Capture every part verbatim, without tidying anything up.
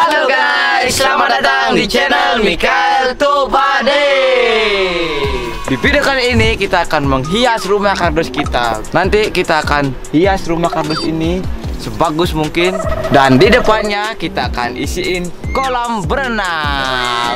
Halo guys, selamat datang di channel Mikael Tupade. Di video kali ini kita akan menghias rumah kardus kita. Nanti kita akan hias rumah kardus ini sebagus mungkin. Dan di depannya kita akan isiin kolam berenang.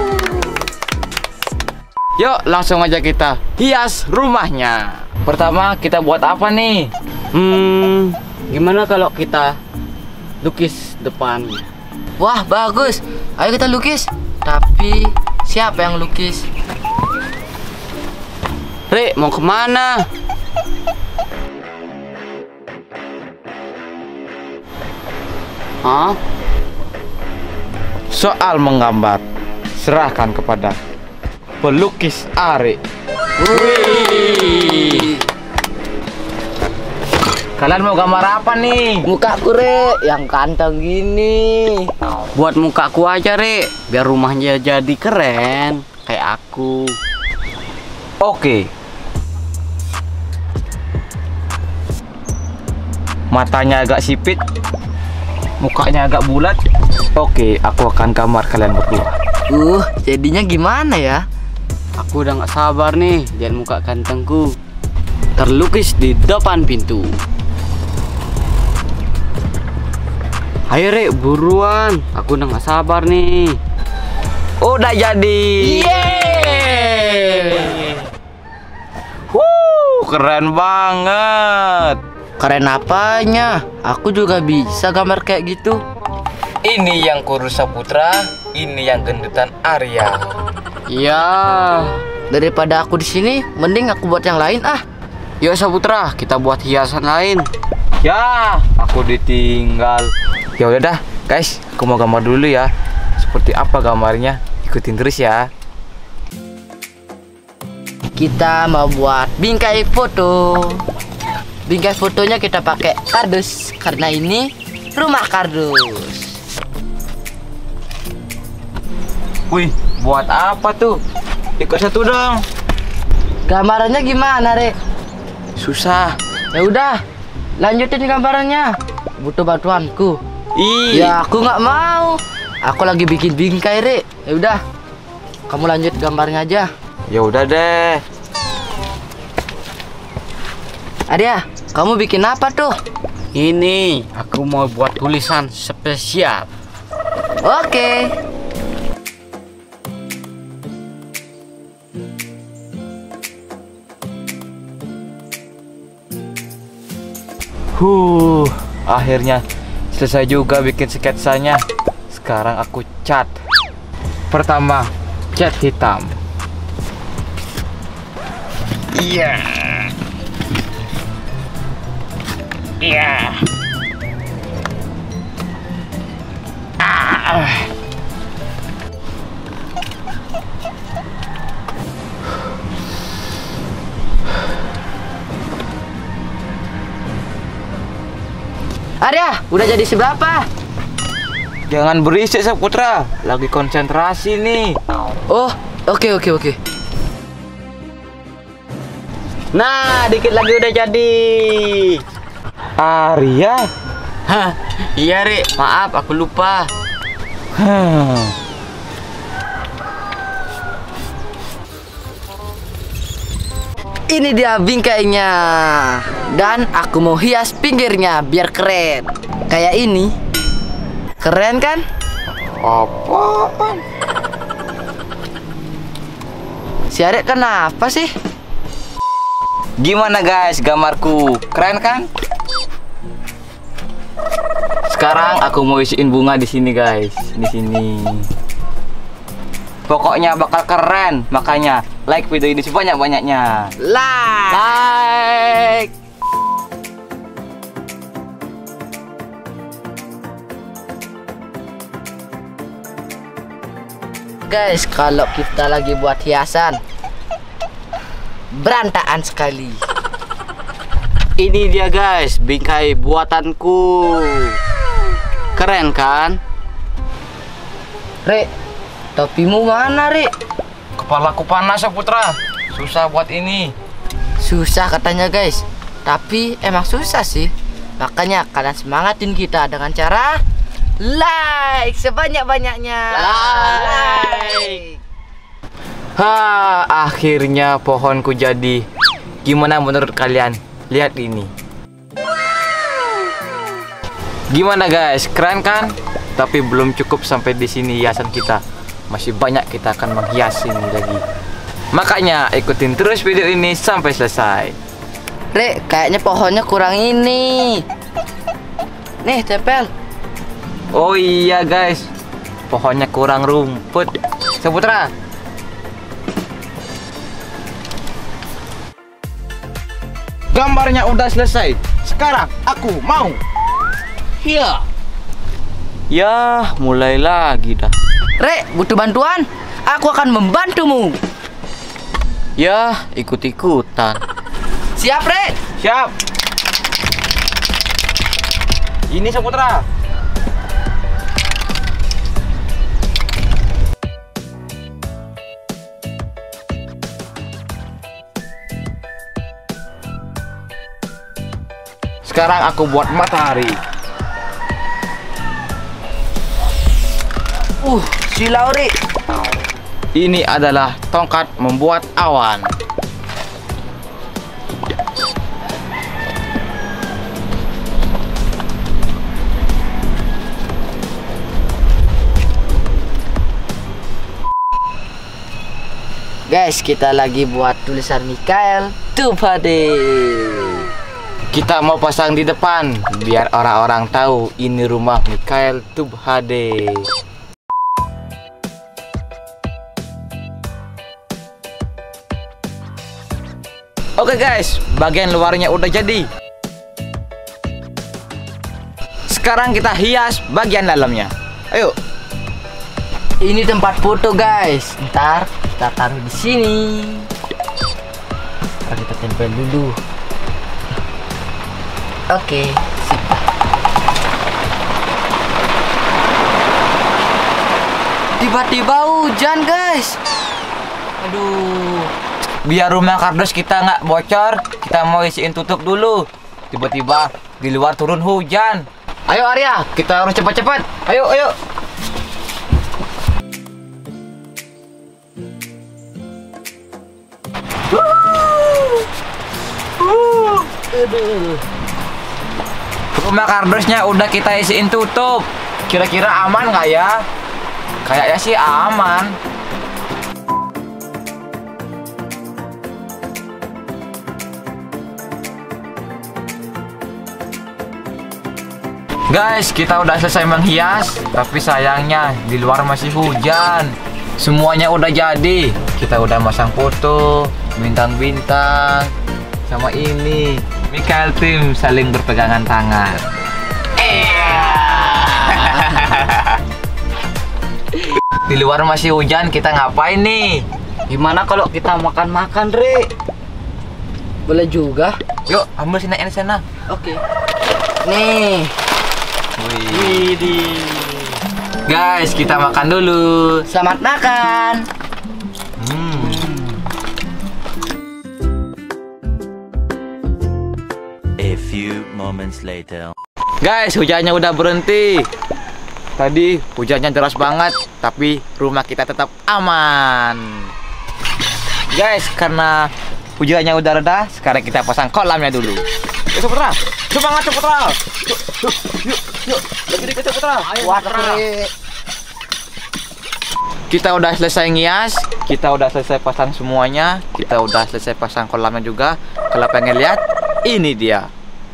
Yuk langsung aja kita hias rumahnya. Pertama kita buat apa nih? Hmm, gimana kalau kita lukis depannya? Wah bagus, ayo kita lukis. Tapi siapa yang lukis? Re, mau kemana? Hah? Soal menggambar serahkan kepada pelukis Ari. Wih. Kalian mau gambar apa nih? Mukaku Re, yang kantong gini. Buat mukaku aja, Re, biar rumahnya jadi keren kayak aku. Oke. Matanya agak sipit, mukanya agak bulat. Oke, aku akan gambar kalian berdua. Uh, jadinya gimana ya? Aku udah gak sabar nih lihat muka gantengku terlukis di depan pintu. Ayo Re, buruan, aku udah gak sabar nih. Udah jadi. Yeay. Wuh, keren banget. Keren apanya? Aku juga bisa gambar kayak gitu. Ini yang kurus Saputra, ini yang gendutan Arya. Iya. Daripada aku di sini, mending aku buat yang lain ah. Yuk Saputra, kita buat hiasan lain. Ya, aku ditinggal. Ya udah dah, guys, aku mau gambar dulu ya. Seperti apa gambarnya? Ikutin terus ya. Kita mau buat bingkai foto. Bingkai fotonya kita pakai kardus karena ini rumah kardus. Wih, buat apa tuh? Ikut satu dong. Gambarannya gimana, Re? Susah. Ya udah, lanjutin gambarannya. Butuh bantuanku. Ih. Ya aku nggak mau. Aku lagi bikin bingkai, Re. Ya udah, kamu lanjut gambarnya aja. Ya udah deh. Arya, kamu bikin apa tuh? Ini, aku mau buat tulisan spesial. Oke. Huh, akhirnya selesai juga bikin sketsanya. Sekarang aku cat. Pertama, cat hitam. Iya. Iya. Ah. Arya, udah jadi seberapa? Jangan berisik Saputra, lagi konsentrasi nih. Oh, oke oke oke. Nah, dikit lagi udah jadi. Arya. Hah, iya Re, maaf aku lupa. Hmm. Ini dia bingkainya. Dan aku mau hias pinggirnya biar keren. Kayak ini. Keren kan? Apaan? Si Arya kenapa sih? Gimana guys, gambarku keren kan? Sekarang aku mau isiin bunga di sini guys, di sini. Pokoknya bakal keren, makanya like video ini sebanyak-banyaknya. Like. Like. Guys, kalau kita lagi buat hiasan berantakan sekali. Ini dia guys, bingkai buatanku. Keren kan? Re, topimu mana, Re? Kepalaku panas Saputra, susah buat ini. Susah katanya guys, tapi emang susah sih. Makanya kalian semangatin kita dengan cara like sebanyak-banyaknya. Like. Ha, akhirnya pohonku jadi. Gimana menurut kalian? Lihat ini. Gimana guys? Keren kan? Tapi belum cukup sampai di sini hiasan kita. Masih banyak kita akan menghias ini lagi. Makanya ikutin terus video ini sampai selesai. Rek, kayaknya pohonnya kurang ini. Nih, tempel. Oh iya guys, pohonnya kurang rumput. Saputra. Gambarnya udah selesai. Sekarang aku mau. Iya. Ya, mulai lagi dah. Rek, butuh bantuan? Aku akan membantumu. Ya, ikut-ikutan. Siap, Rek? Siap. Ini Saputra. Sekarang aku buat matahari. Uh, silau, Rek. Ini adalah tongkat membuat awan. Guys, kita lagi buat tulisan Mikael Tubhade. Kita mau pasang di depan biar orang-orang tahu ini rumah Mikael Tubhade. Oke guys, bagian luarnya udah jadi. Sekarang kita hias bagian dalamnya. Ayo. Ini tempat foto, guys. Ntar kita taruh di sini. Ntar kita tempel dulu. Oke, sip. Tiba-tiba hujan, guys. Aduh. Biar rumah kardus kita nggak bocor, kita mau isiin tutup dulu. Tiba-tiba di luar turun hujan. Ayo Arya, kita harus cepat-cepat. Ayo, ayo. Aduh. Rumah kardusnya udah kita isiin tutup. Kira-kira aman nggak ya? Kayaknya sih aman. Guys, kita udah selesai menghias, tapi sayangnya di luar masih hujan. Semuanya udah jadi. Kita udah masang foto, bintang-bintang, sama ini Mikael Tim saling berpegangan tangan. Di luar masih hujan, kita ngapain nih? Gimana kalau kita makan-makan, Re? Boleh juga. Yuk, ambil sini di sana. Oke. Nih. Widih. Guys, kita makan dulu. Selamat makan. Hmm. A few moments later. Guys, hujannya udah berhenti. Tadi hujannya deras banget, tapi rumah kita tetap aman. Guys, karena hujannya udah reda, sekarang kita pasang kolamnya dulu. Yuk, Saputra. Semangat, Saputra. Yuk, yuk, yuk, yuk. Lagi dikit, Saputra. Ayo, Saputra. Kita udah selesai ngias, kita udah selesai pasang semuanya, kita udah selesai pasang kolamnya juga. Kalau pengen lihat, ini dia.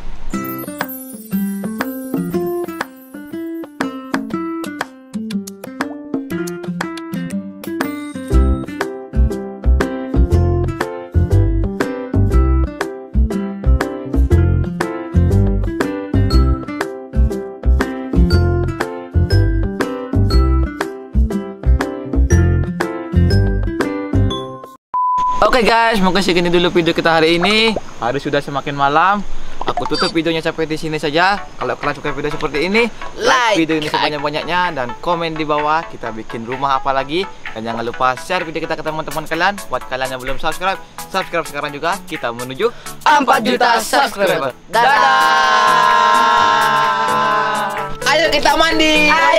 Oke okay guys, mungkin segini dulu video kita hari ini. Hari sudah semakin malam. Aku tutup videonya sampai di sini saja. Kalau kalian suka video seperti ini, like video ini sebanyak-banyaknya dan komen di bawah kita bikin rumah apa lagi. Dan jangan lupa share video kita ke teman-teman kalian. Buat kalian yang belum subscribe, subscribe sekarang juga. Kita menuju empat juta subscriber. Dadah. Ayo kita mandi.